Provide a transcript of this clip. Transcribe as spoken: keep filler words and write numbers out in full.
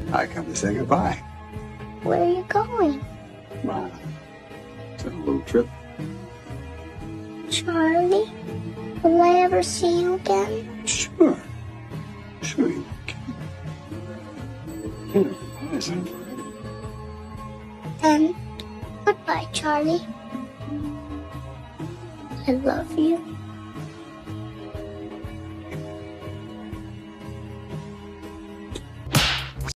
I come to say goodbye. Where are you going? Well, it's a little trip. Charlie, will I ever see you again? Sure. Sure you can. Here, listen. Then, goodbye, Charlie. I love you.